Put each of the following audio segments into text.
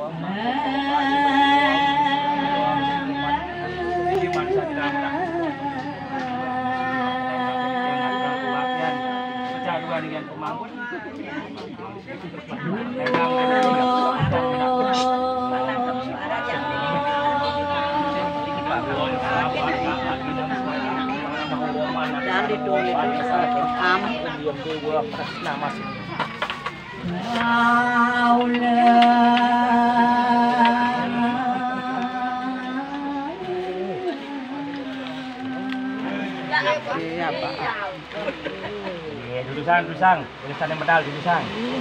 tulisan yang medal tulisan.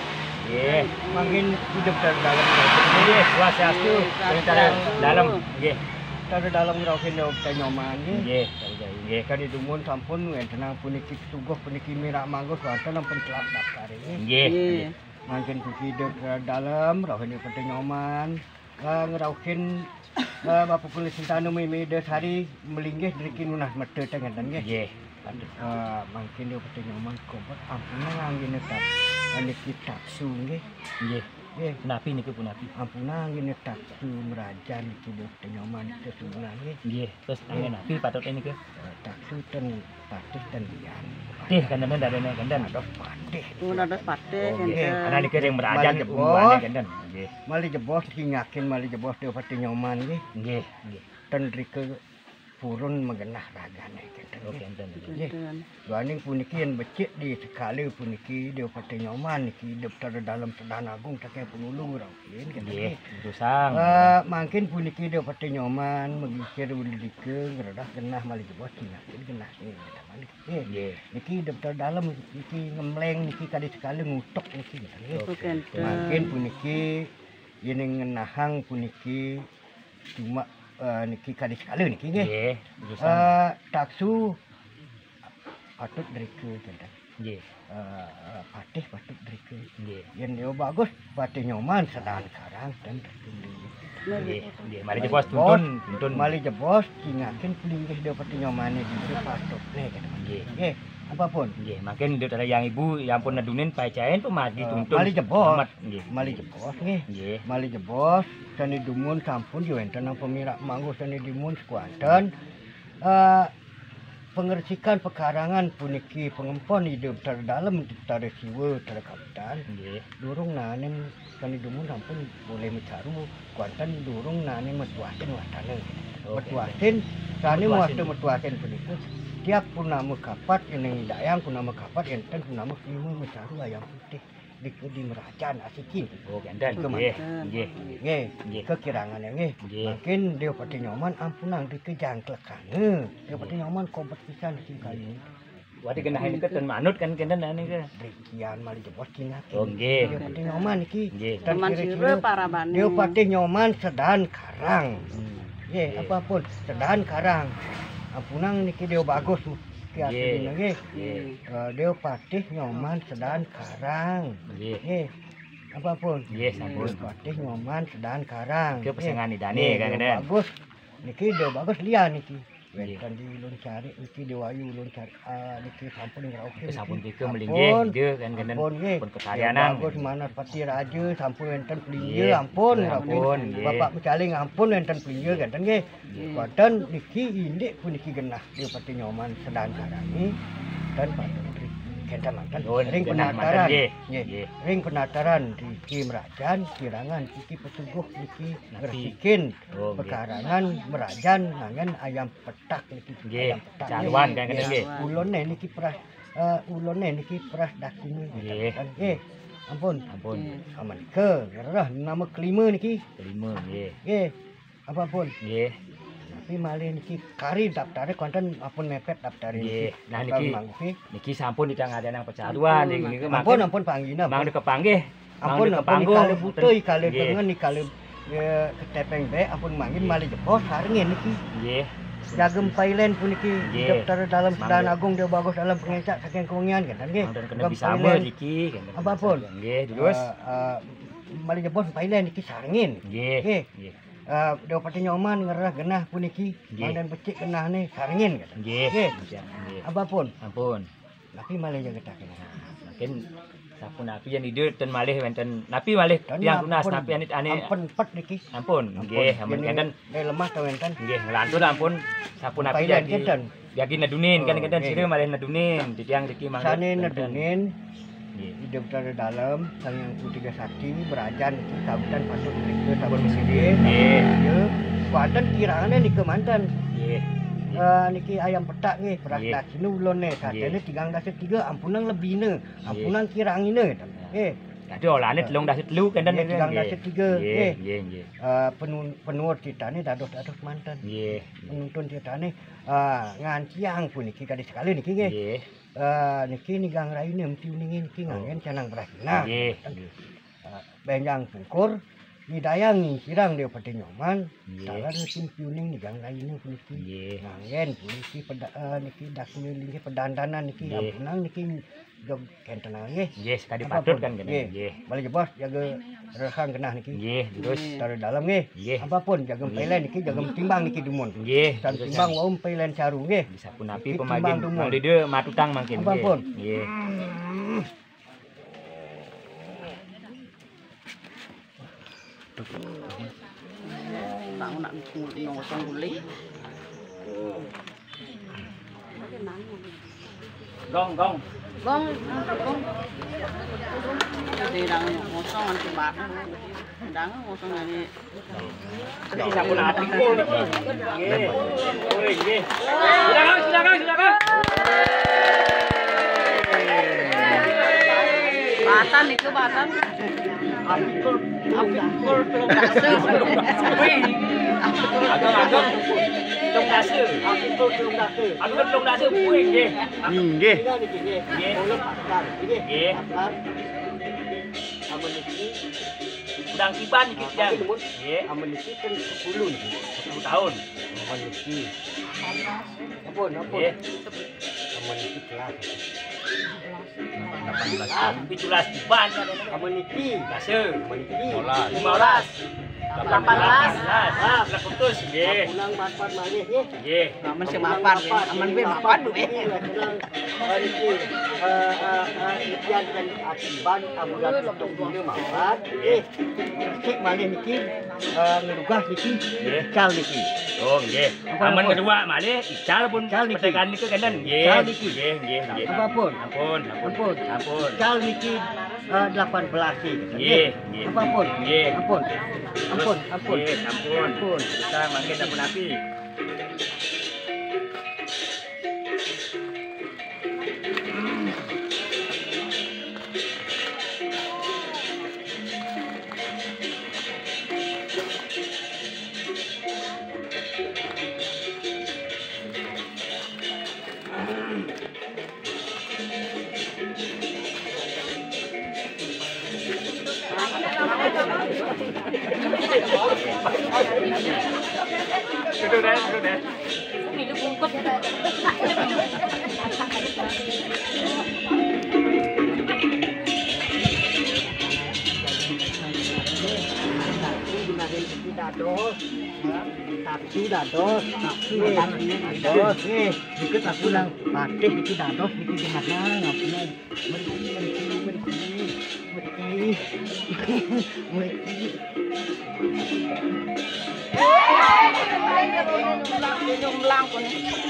Makin hidup dari dalam. Swastiastu, dari dalam. Dari dalam ngrauhin nyoman kan idumun sampun tenang puniki tuguh puniki mirak manggus wonten ampun celak daftar ini. Makin hidup dari dalam rauhin penting nyoman ngrauhin Bapak Polisi Tanu Mimedes hari melinggih dari nunah mete tengen nggih. Makin dia penting nyoman kompot ampun angin tetap ane kita su nggih. Punapi niku punapi. Ampuna ngene taksu merajan iki nyoman sesungguhnya nggih. Terus angin api patut niku. Taksu ten patih ten lian. Patih kandene darene kandhen adoh patih. Adoh patih kandhen. Ana niku ring merajan umane kandhen. Nggih. Mali jebos kingakin mali jebos dia patih nyoman nggih. Nggih. Ten rike purun mengenah ragane kenten. Nggih. Baning puniki yen becik di sekali puniki dia patih nyoman niki hidup dari dalam Sedan Agung take penulu rawin nggih. Terusang. Mangkin puniki dia patih nyoman megikir ulidike ngeredah genah mali jebos kingakin genah nggih. Niki hidup dari dalam niki ngemleng niki kali sekali ngutuk niki nggih. Mangkin puniki yen ngenahang puniki cuma niki kali sekali niki nggih. Taksu patut drike kenten. Nggih. Patih patut drike. Nggih. Yen yo bagus patih nyoman sedan karang dan nggih. Mari jebos tuntun. Mari jebos kingakin pelinggih dia patih nyomane di patut kenten. Nggih. Apapun. Nggih, makin dia ada yang ibu yang pun nedunin pacain pemadi tuntun. Mali jebos. Nggih. Mali jebos nggih. Nggih. Mali jebos sani dumun sampun yo enten nang pemirak manggus sani dimun sekuanten. Pengersikan pekarangan puniki pengempon hidup terdalam dari siwa terkapitan. Nggih. Durung nanen sani dumun sampun boleh mecaru kuanten durung nanen metuasin watane. Metuasin sani metuasin puniki tiap purnama kapat yang dayang purnama kapat enten purnama kelima mecaru ayam putih di merajan asikin. Gandhan nggih. Kekirangan nggih. Makin dia patih nyoman ampunang dikejang klekane. Dia patih nyoman kompet pisan kali. Wadi genah ini ten manut kan kenten niku. Rikian mali jebos kingakin. Nggih. Dia patih nyoman iki. Teman sire parabane. Dia patih nyoman sedan karang. Nggih, apapun sedan karang. Ampunang niki dia bagus kiasine nggih. Dia patih nyoman sedan karang. Nggih. Apapun. Nggih, sampun patih nyoman sedan karang. Ke pesengan idane kan bagus. Niki dia bagus lian niki. Wenten di ulun cari niki di wayu ulun cari niki sampun ngrauke. Sampun dike melinggih dia kan kenen pun kekaryanan. Bagus mana pati raja sampun wenten pelinggih ampun. Bapak mecaling ampun wenten pelinggih ganten nggih. Wonten niki indik puniki genah dia pati nyoman sedan karami dan patut kenten manten ring penataran nggih. Ring penataran di merajan kirangan iki petuguh niki ngresikin pekarangan merajan nangen ayam petak niki ayam petak jaluan kan nggih. Ulune niki peras dakine nggih. Ampun. Aman ke ngerah nama kelima niki. Kelima nggih. Nggih. Apapun. Nggih. Tapi malih niki kari daftare konten apun mepet daftare niki. Nah niki sampun didang ada nang pecaduan niki ampun panggina. Mang kepanggih. Ampun kali butuh kali tengen kali ketepeng bae ampun mangin malih jebos haringin niki. Nggih. Jagem pailen puniki daftar dalam Sedan Agung dia bagus dalam pengecak saking kewengian kan nggih. Kena bisa niki kan. Apapun. Nggih, terus malih jebos pailen niki saringin. Nggih. Dia patih nyoman ngerah genah puniki mandan becik genah nih saringin kata. Nggih. Apapun. Ampun. Tapi malah jaga tak. Makin Sampun napi yen ide ten malih wonten napi malih tiyang tunas napi anit ane ampun pet niki. Ampun, nggih, ampun kinten. Lemah ta wonten. Nggih, nglantur ampun sampun napi jagi nedunin kan kinten sire malih nedunin di tiyang riki mangke. Sane nedunin. Hidup dari dalam sang yang putih sakti berajan di kabupaten Pasut ke Tabon Mesir. Nggih. Ya, kuanten kirangane niki manten. Nggih. Niki ayam petak nggih, beras sini ulun ne. Katene 3 ampunang lebihne, ampunang kirangine. Nggih. Dadi olane 3 kinten nggih. 3 nggih. Nggih. Penuh citane dados manten. Nggih. Penuntun citane nganciang puniki kali sekali niki nggih. Nggih. Niki nigang raine mtiu ningin niki ngangen canang berasna. Nggih. Benjang pungkur Nidayang kirang dia pati nyoman. Salah niki piuning nigang raine puniki. Nggih. Ngangen puniki niki dakne niki pedandanan niki ampunang niki jog kenten nggih. Nggih, sekali patut kan kene. Nggih. Balik bos jaga rehang kenah niki. Nggih, terus taruh dalam nggih. Nggih. Apapun jaga pelen niki jaga timbang niki dumun. Nggih. San timbang waum pelen caru nggih. Bisa pun api pemagin. Malide matutang mangkin. Apapun. Nggih. Tahu nak ngosong guli. Gong. Jadi dang ngosong nanti bak. Dang ngosong ini. Bisa pun api kul niki. Nggih. Nggih. Sudah kang. Batan itu batan. Api kul belum kasih. Agak belum kasih. Api kul belum kasih. Aku kan belum kasih puing nggih. Nggih. Nggih. Oleh pasar. Nggih. Amun niki udang tiban niki jang. Nggih. Amun niki kan 10 tahun. Amun niki. Ampun. Nggih. Amun niki kelas. 18 tahun. 17 tiban. Amun niki. Kasih. Amun niki. 15. 18. Lah putus nggih. Pulang mapan malih nggih. Nggih. Aman sing mapan, aman be mapan duwe. Niki ikan dan akiban amulan tutung dulu mapan. Cek malih niki ngerugah niki. Ical niki. Oh nggih. Aman kedua malih ical pun petekan niku kenen nggih. Ical niki. Nggih. Apapun. Ampun. Ical niki 18 sih. Nggih. Apapun. Nggih. Ampun. Kita mangke sampun api. Duduk deh. Minum bungkus. Tapi dados, dikit aku nang patih iki dados iki gimana ngapune meriki. Nyumblang pun.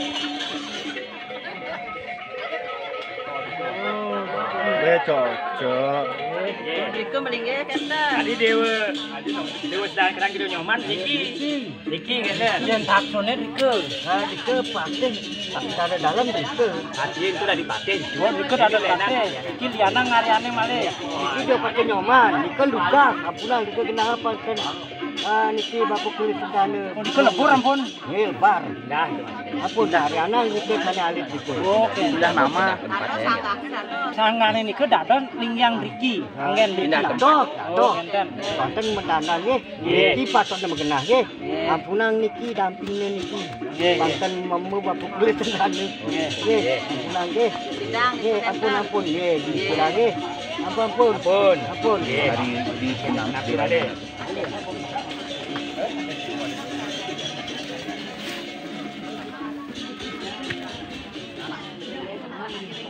Cocok. Iku melingge kata. Tadi dewa sedang kita nyoman Niki kata. Yang taksone dike. Dike patih. Tapi ada dalam dike. Hati itu dah dipatih. Wah, dike ada patih. Iki liana ngariane malih. Iki dia pakai nyoman. Dike luka. Apulang dike kenapa kan? Niki bapak kulit sedane. Oh, dike lebur ampun. Lebar. Dah. Ampun dari anak dike sana alit dike. Oke, sudah nama. Sangane niki dados lingyang Riki. Anggen pindah kedok. Enten. Konten mendana nggih. Niki patok megenah nggih. Ampunang niki dampingne niki. Konten memu bapak kulit sedane. Nggih. Ampunang nggih. Nggih, ampun nggih. Dipura nggih. Ampun. Di senang dirade.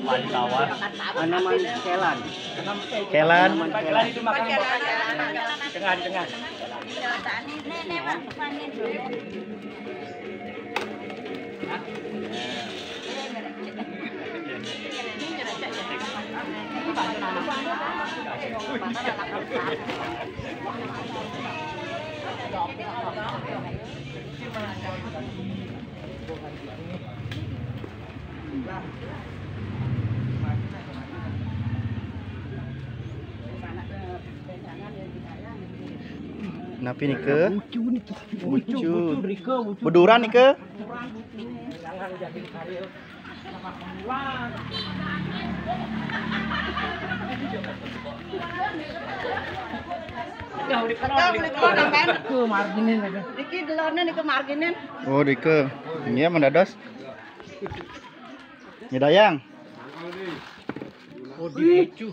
Wali Tawar. Tanaman kelan. Kelan. Kelan itu makan tengah di tengah. Napi ni ke? Bucu. Buduran ni ke? Niki delone niku marginen. Oh, di ke. Ini ya mendados. Ni dayang. Oh dibucu.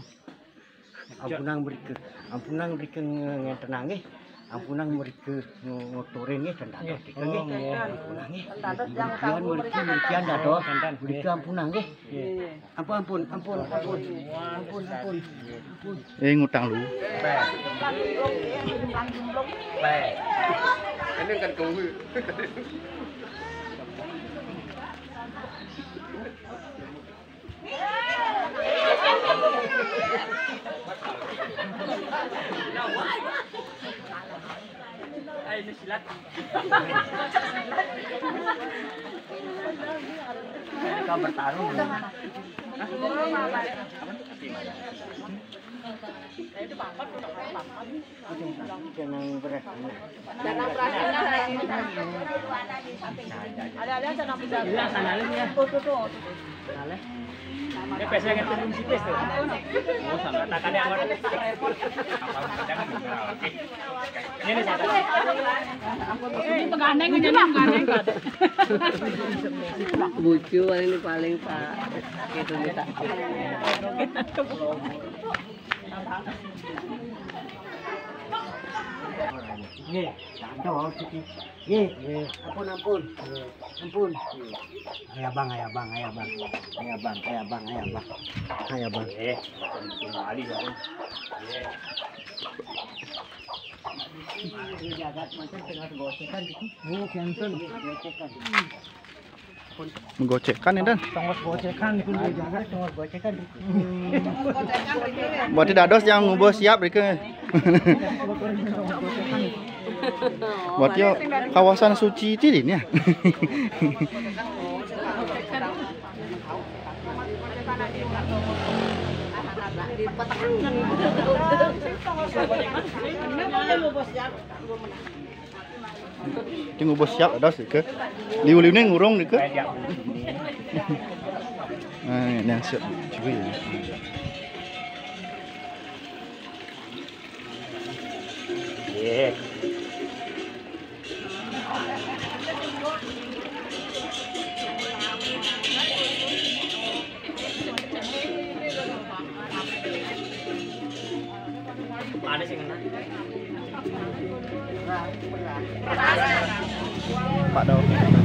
Ampunang beri ke ngentenang nggih. Ampunang beri ke ngotorin nggih dan dados dike nggih. Ampunang nggih. Merikian dados beri ke ampunang nggih. Ampun. Ngutang lu. Ini kan kau. Ini silat. Kau bertarung. Jangan berat. Ada jangan bisa. Iya, sanalin ya. Tuh. Ini pesa yang turun sipis tuh. Oh, sama. Takannya amat. Jangan. Oke. Ini satu. Ini pegandeng aja pegandeng. Bucu ini paling Pak. Itu kita. Nggih, dados iki. Nggih, ampun. Aya bang. Kembali ya. Jagat macam tengah gocekan gitu. Oh, cancel. Menggocekkan ya dan. Tongos gocekan itu jagat tongos gocekan. Buat dados yang ngubah siap mereka. Buat yo kawasan suci itu ini ya. Tunggu bos siap ada sih ke. Liu-liu ni ngurung ni ke. Yang siap juga ya. Ada sih kena. Pak Daw.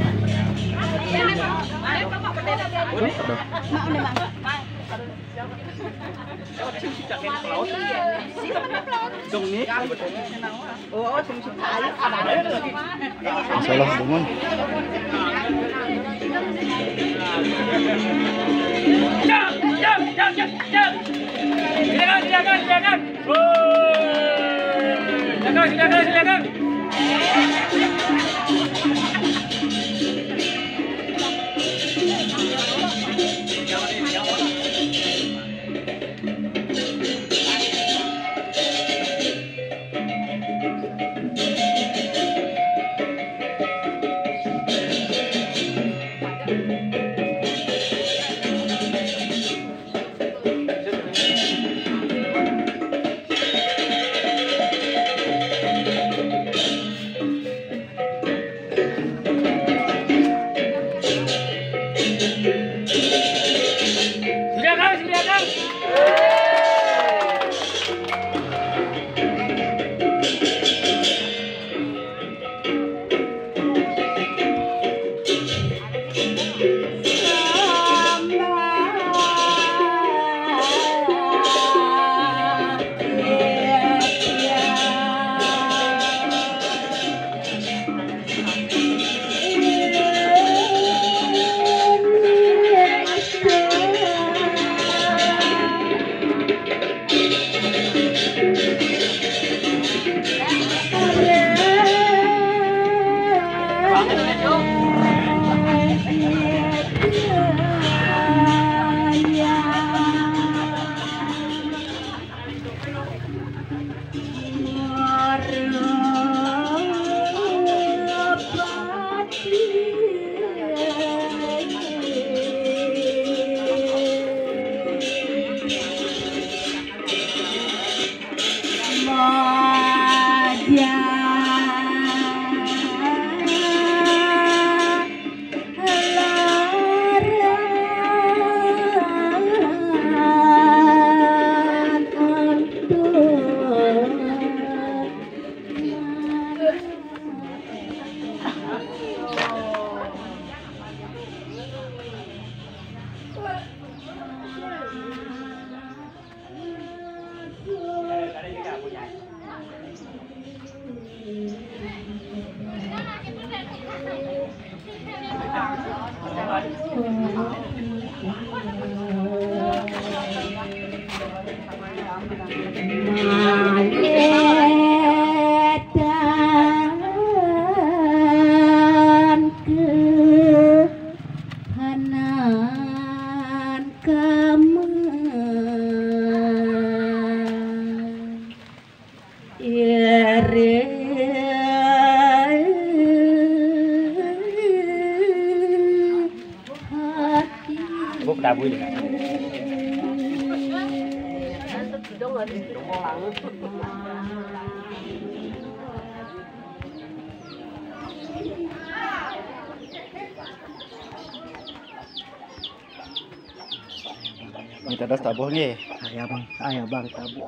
Salah bungun. Jam. Silakan. Silakan. Buk dabu ini. Kita ada tabuh nggih. Ayah bang tabu.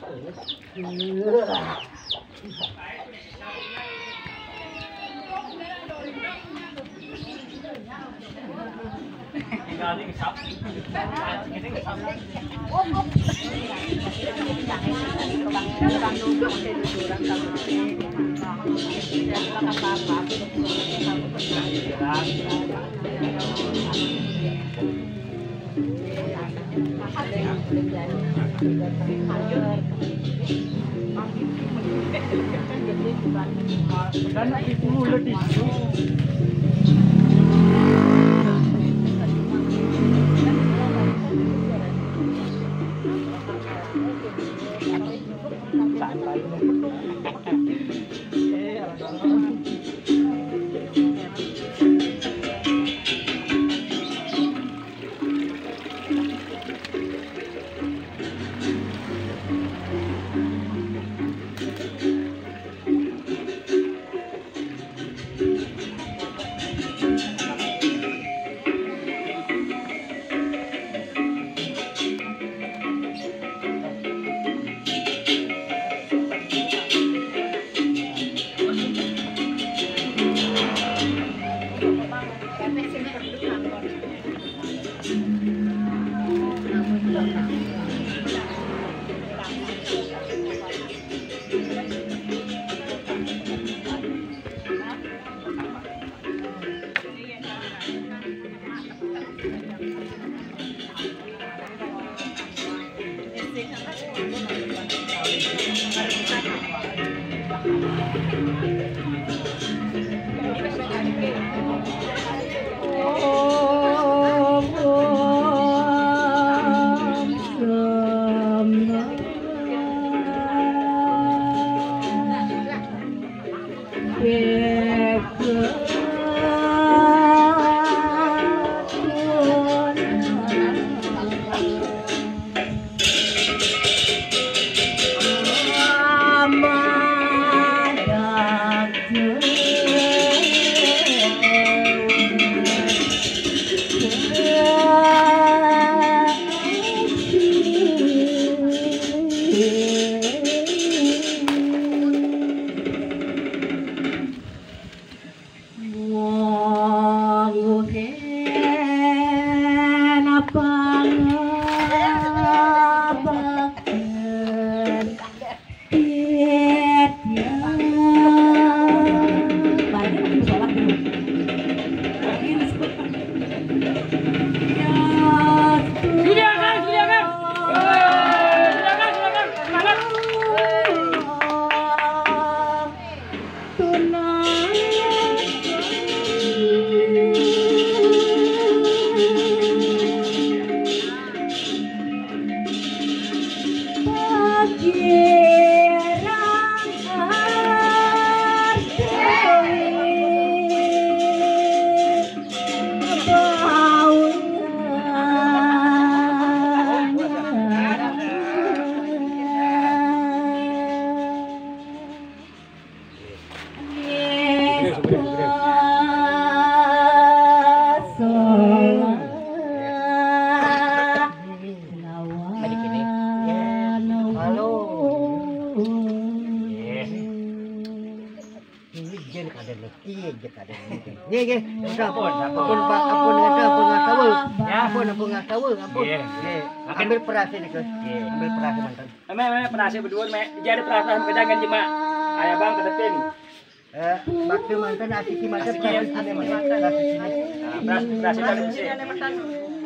Nggih, ampun Pak, ampun ngatawa. Ya, ampun ngatawa, ampun. Nggih. Ambil perasi niku. Nggih, ambil perasi mantan. Ame perasi berdua jadi perasaan kedangan jema. Ayah bang ke depan. Bakti mantan asiki mantan. Perasi dari sini.